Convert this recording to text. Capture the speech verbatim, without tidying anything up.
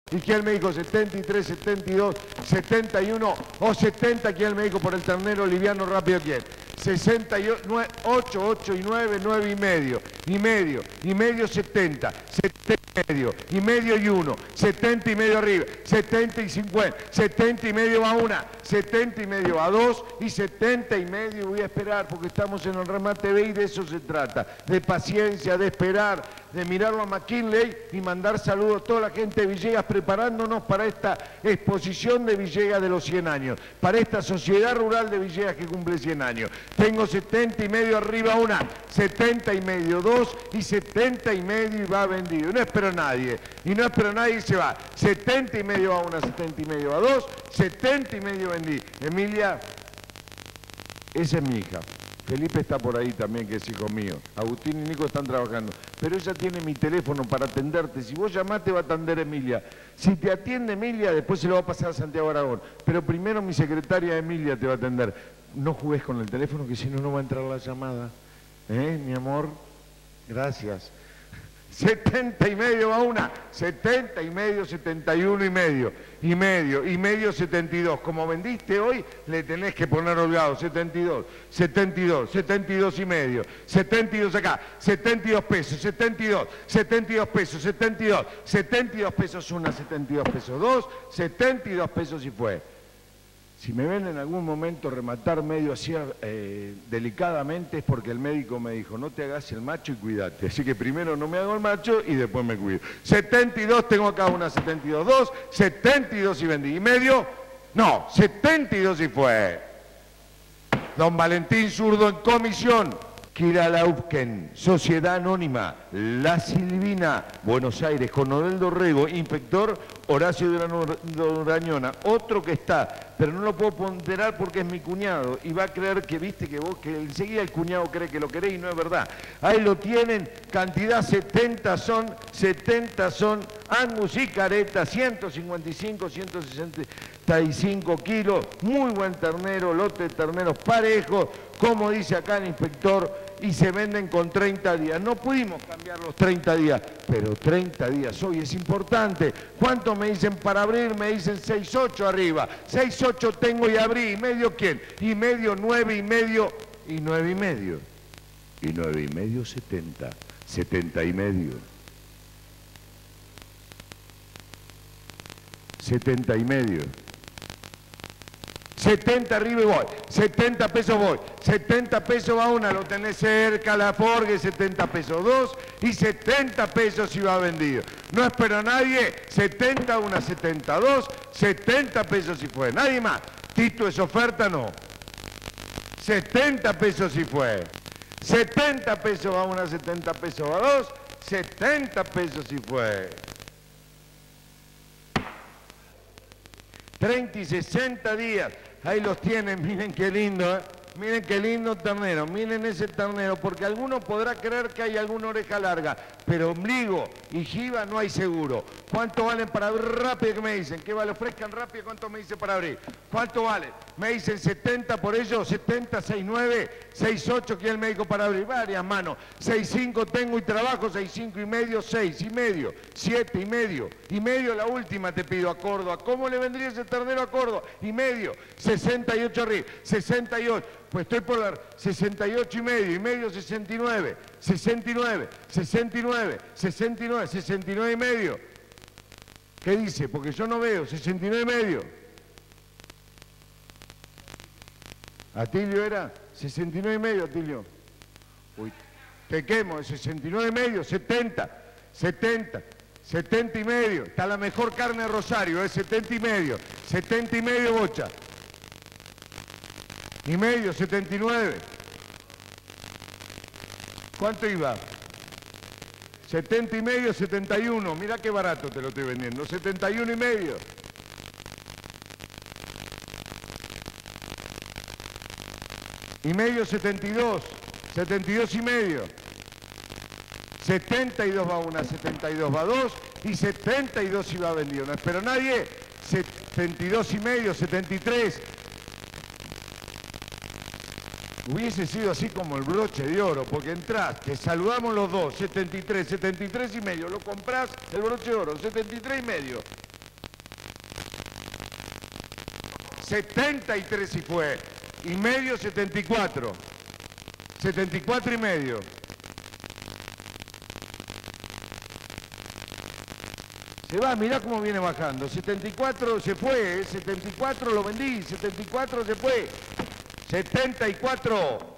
¿Y quién me dijo? setenta y tres, setenta y dos, setenta y uno o setenta. ¿Quién me dijo por el ternero liviano rápido? ¿Quién? sesenta y ocho, ocho y nueve, nueve y medio, y medio, y medio setenta, setenta y medio, y medio y uno, setenta y medio arriba, setenta y cincuenta, setenta y medio va una, setenta y medio va dos y setenta y medio voy a esperar porque estamos en el remate B y de eso se trata, de paciencia, de esperar, de mirarlo a McKinley y mandar saludos a toda la gente de Villegas preparándonos para esta exposición de Villegas de los cien años, para esta sociedad rural de Villegas que cumple cien años. Tengo setenta y medio arriba una, setenta y medio dos y setenta y medio y va vendido. No espero a nadie, y no espero a nadie y se va. setenta y medio va una, setenta y medio va dos, setenta y medio vendí. Emilia, esa es mi hija. Felipe está por ahí también, que es hijo mío. Agustín y Nico están trabajando. Pero ella tiene mi teléfono para atenderte. Si vos llamás, te va a atender Emilia. Si te atiende Emilia, después se lo va a pasar a Santiago Aragón. Pero primero mi secretaria Emilia te va a atender. No jugues con el teléfono, que si no, no va a entrar la llamada. ¿Eh, mi amor? Gracias. setenta y medio va una, setenta y medio, setenta y uno y medio, y medio, y medio setenta y dos. Como vendiste hoy, le tenés que poner holgado, setenta y dos, setenta y dos, setenta y dos y medio, setenta y dos acá, setenta y dos pesos, setenta y dos, setenta y dos pesos, setenta y dos, setenta y dos pesos una, setenta y dos pesos dos, setenta y dos pesos y fue. Si me ven en algún momento rematar medio así eh, delicadamente es porque el médico me dijo, no te hagas el macho y cuídate. Así que primero no me hago el macho y después me cuido. setenta y dos, tengo acá una setenta y dos, dos, setenta y dos y vendí. ¿Y medio? No, setenta y dos y fue. Don Valentín Zurdo en comisión. Kira Laufken, Sociedad Anónima, La Silvina, Buenos Aires, Coronel Dorrego, inspector Horacio Durañona, otro que está, pero no lo puedo ponderar porque es mi cuñado y va a creer que, viste, que vos, que enseguida el cuñado cree que lo querés y no es verdad. Ahí lo tienen, cantidad setenta son, setenta son, Angus y Careta, ciento cincuenta y cinco, ciento sesenta y cinco kilos, muy buen ternero, lote de terneros parejos, como dice acá el inspector, y se venden con treinta días. No pudimos cambiar los treinta días, pero treinta días hoy es importante. ¿Cuánto me dicen para abrir? Me dicen seis ocho arriba. seis ocho tengo y abrí. ¿Y medio quién? Y medio nueve y medio y nueve y medio. Y nueve y medio setenta. setenta y medio. setenta y medio. setenta arriba y voy, setenta pesos voy, setenta pesos va una, lo tenés cerca, la Forgue, setenta pesos dos y setenta pesos si va vendido. No espero a nadie, setenta una, setenta dos, setenta pesos si fue, nadie más. Tito, ¿es oferta? No. setenta pesos si fue, setenta pesos va una, setenta pesos va dos, setenta pesos si fue. treinta y sesenta días. Ahí los tienen, miren qué lindo, ¿eh? Miren qué lindo ternero, miren ese ternero, porque alguno podrá creer que hay alguna oreja larga, pero ombligo y jiba no hay seguro. ¿Cuánto valen para abrir rápido? Que me dicen, ¿qué vale? Ofrezcan rápido, ¿cuánto me dice para abrir? ¿Cuánto vale? Me dicen setenta por ellos, setenta, sesenta y nueve, sesenta y ocho, ¿quién el médico para abrir? Varias manos, sesenta y cinco tengo y trabajo, sesenta y cinco y medio, seis y medio, siete y medio, y medio la última te pido a Córdoba. ¿Cómo le vendría ese ternero a Córdoba? Y medio, sesenta y ocho arriba, sesenta y ocho. Pues estoy por la sesenta y ocho y medio, y medio sesenta y nueve, sesenta y nueve, sesenta y nueve, sesenta y nueve, sesenta y nueve y medio. ¿Qué dice? Porque yo no veo, sesenta y nueve y medio. Atilio era sesenta y nueve y medio, Atilio. Uy, te quemo, sesenta y nueve y medio, setenta, setenta, setenta y medio. Está la mejor carne de Rosario, es setenta y medio, setenta y medio bocha. Y medio, setenta y nueve. ¿Cuánto iba? setenta y medio, setenta y uno. Mirá qué barato te lo estoy vendiendo. setenta y uno y medio. Y medio, setenta y dos. setenta y dos y medio. setenta y dos va una, setenta y dos va dos. Y setenta y dos iba vendido. No espero nadie. setenta y dos y medio, setenta y tres. Hubiese sido así como el broche de oro, porque entras, te saludamos los dos, setenta y tres, setenta y tres y medio, lo comprás, el broche de oro, setenta y tres y medio. setenta y tres y fue. Y medio, setenta y cuatro. setenta y cuatro y medio. Se va, mirá cómo viene bajando. setenta y cuatro se fue, ¿eh? setenta y cuatro lo vendí, setenta y cuatro se fue. setenta y cuatro.